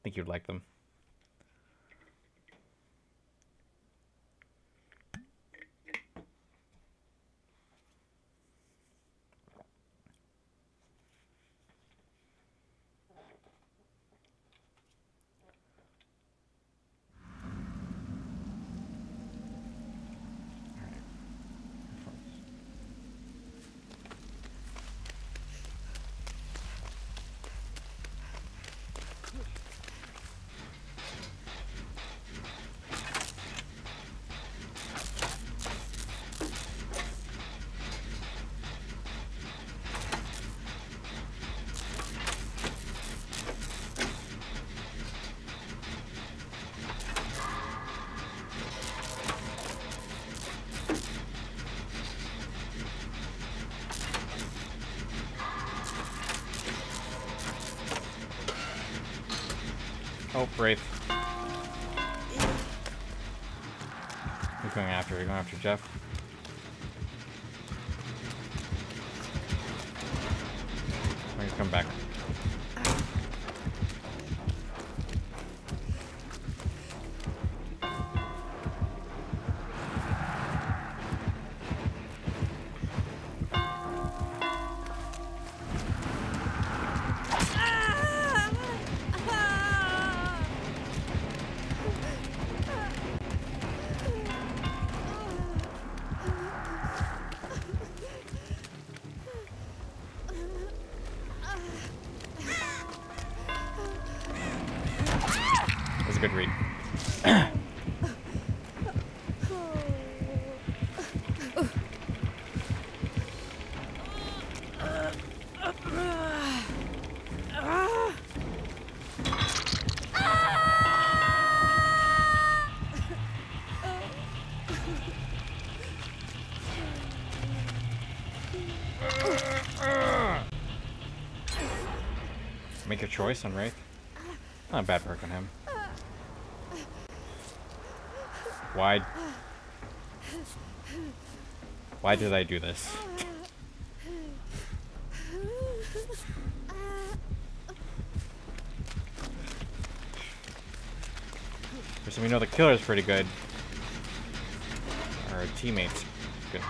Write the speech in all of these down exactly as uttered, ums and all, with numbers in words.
think you'd like them. Oh, Wraith. Who's going after? Are you going after Jeff? Or you come back? A good read. Make your choice on Wraith. Not a bad perk on him. Why? Why did I do this? So we know the killer's pretty good. Our teammates, good.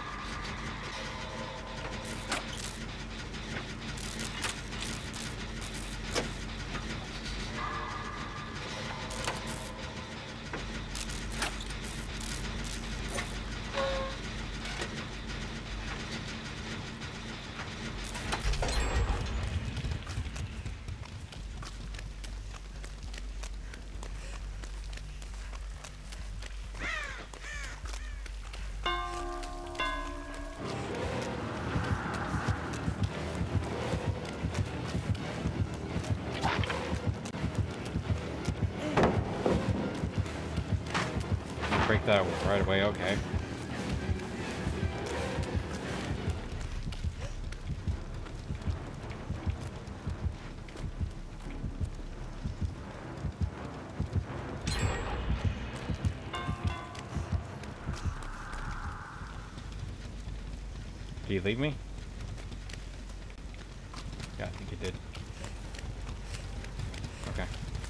Break that right away, okay. Did he leave me? Yeah, I think he did. Okay.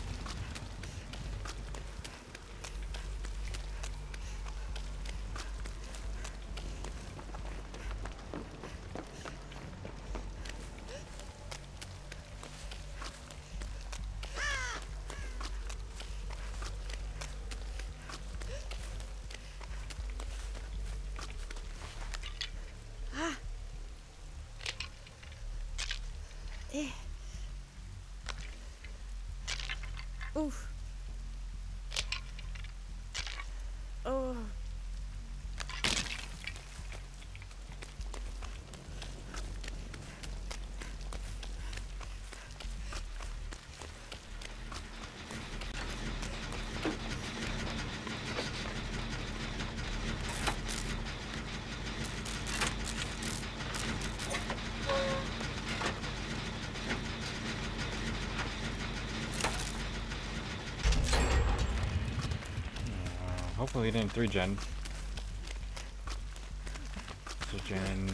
Eh. Oof. Oh. Hopefully he didn't three gen. So gen.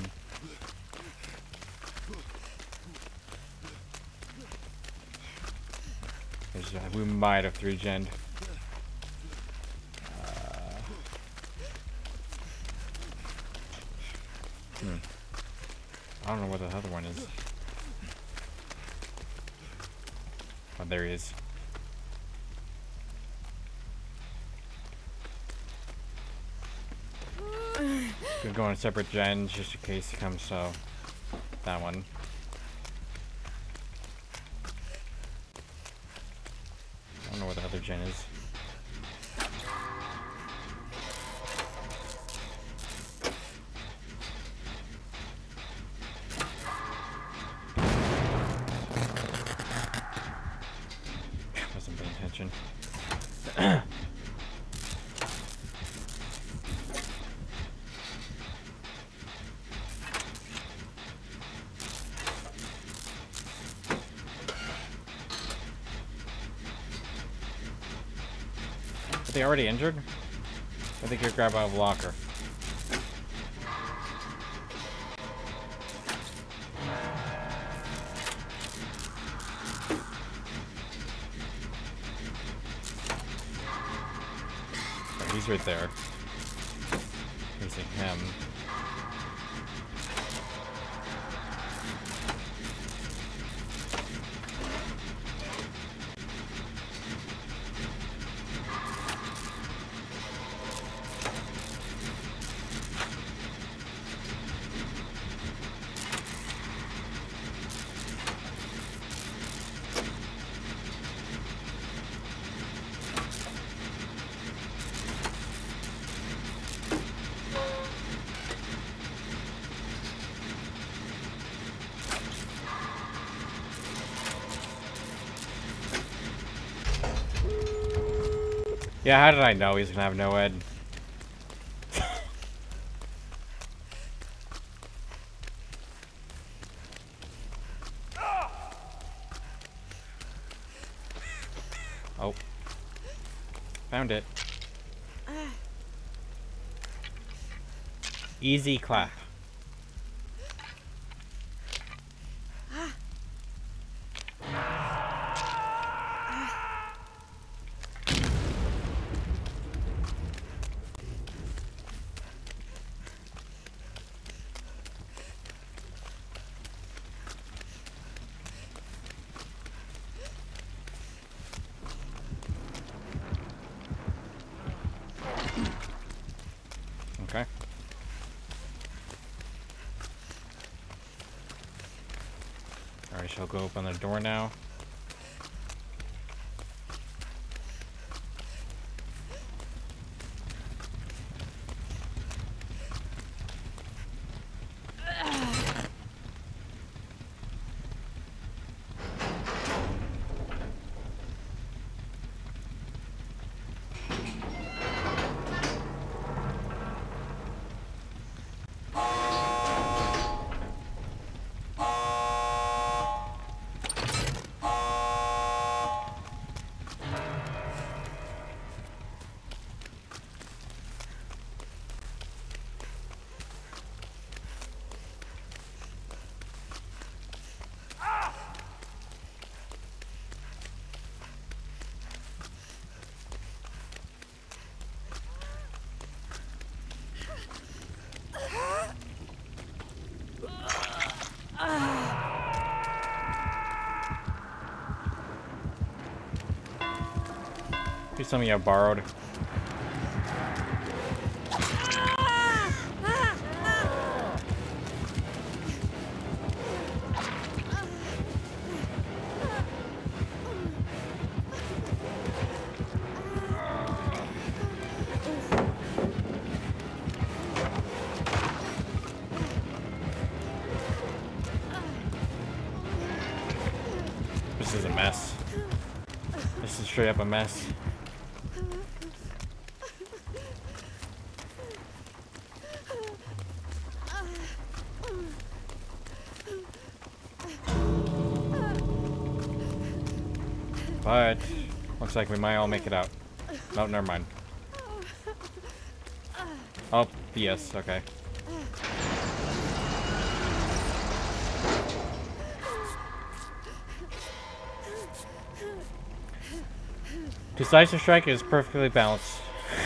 There's, uh, we might have three gen. Uh, hmm. I don't know where the other one is. Oh, there he is. Gonna go on separate gens just in case he comes, so that one. I don't know where the other gen is. Wasn't paying attention. Are they already injured? I think you grab out of locker. Oh, he's right there. Facing him. Yeah, how did I know he's gonna have no ed? Oh. Found it. Easy clap. Okay. Alright, she'll go open the door now. Here's something I borrowed. This is a mess. This is straight up a mess. But looks like we might all make it out. No, never mind. Oh, yes, okay. Decisive Strike is perfectly balanced.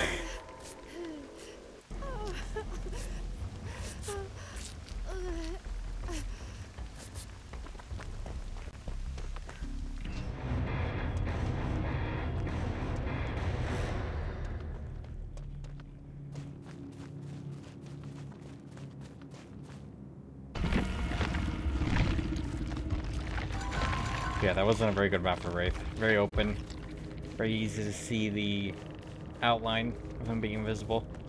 Yeah, that wasn't a very good map for Wraith. Very open. Very easy to see the outline of him being invisible.